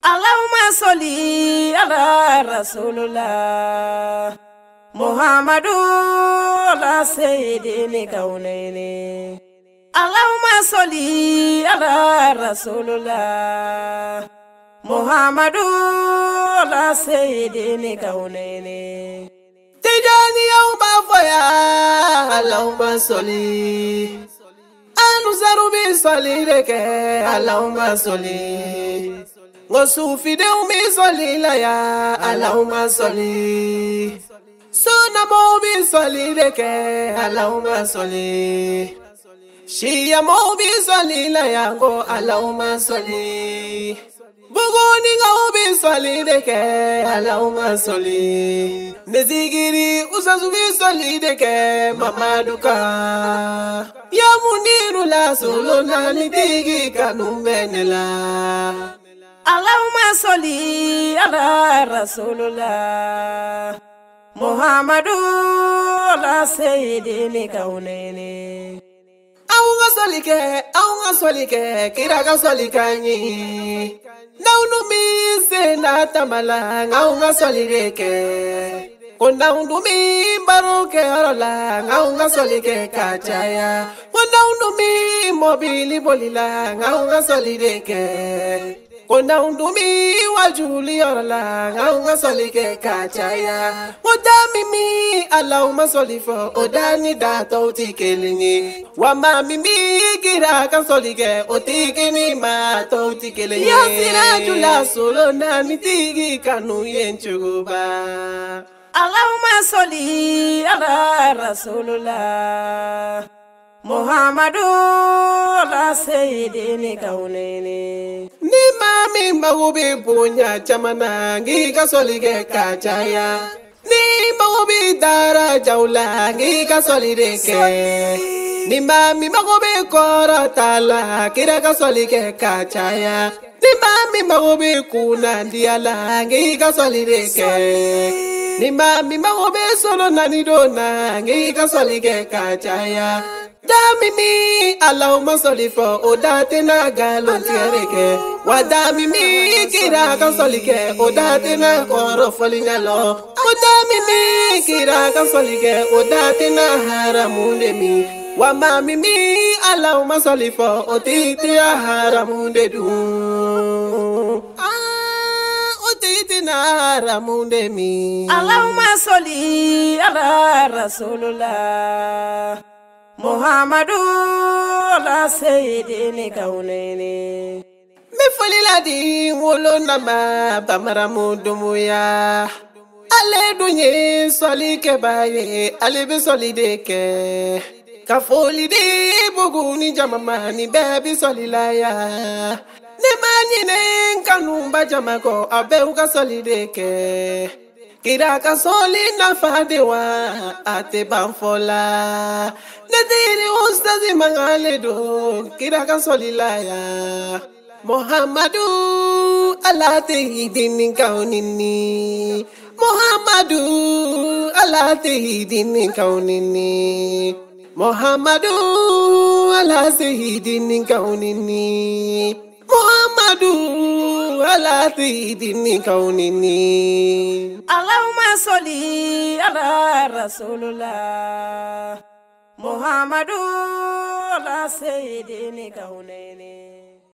Allahumma salli ala Rasulullah Muhammadu ala sayyidil kaunaini. Allahumma salli ala Rasulullah Muhammadu ala sayyidil kaunaini. Tijani yawma faya Allahumma salli Anusaru bi salli deke Allahumma salli Ngosufi de umi soli la ya Allahumma soli Sona mo bi soli deke Allahumma soli Shia mo bi soli la ya go Allahumma soli Bugoni nga bi soli deke Allahumma soli Nezigiri usazu bi soli deke Mamaduka Ya muniru la solo na nitigi kanumenela Allahumma salli ala Rasulullah Muhammadu ala sayyidil kaunaini. Aunga solike, kiraga solikani. Naunu mi se na tamala, aunga solike. Konaunu mi baroke arola, aunga solike kachaya. Konaunu mi mobili bolila, aunga solike. Kona undumi wajuli orala ngaunga solike kachaya Odami mi Allahumma solifo odani dato tikelingi Wama mimi kira kan solike otikini ma to tikelingi Yasira jula solo na mitigi kanu yenchuba Allahumma solli ala Rasulullah Muhammadu ala sayyidil kaunaini. Ni mami magubi punya chamana ngiga solige kachaya. Ni magubi dara jaula ngiga solideke. Ni mami magubi kora tala kiraga solige kachaya. Ni mami magubi kuna diala ngiga solideke. Ni mami magubi solo nanidona ngiga solige kachaya. Damimi Allahumma salli fo odate na galontiareke wadamimi kira kan solike odate na koro folinyalo odamimi kira kan solike odate na haramunde mi wamamimi Allahumma salli fo otiti haramunde du otiti na haramunde mi Allahumma salli ala Rasulullah Muhammadu ala sayyidil kaunaini. Me folila di wolo nama bamaramu dumuya. Ale dunye soli ke baye, ale be soli deke. Ka foli de buguni jamamani baby soli laya. Ne mani ne kanumba jamako abe uka soli deke. Kira ka soli na fadewa ate banfola. Nadiri ustazi mangaledo kira ka soli laya. Muhammadu ala tehidin kaunini. Muhammadu ala tehidin kaunini. Muhammadu ala tehidin kaunini. Muhammadu ala tehidin kaunini. Allahumma salli ala Rasulullah Muhammadu ala sayyidil kaunaini.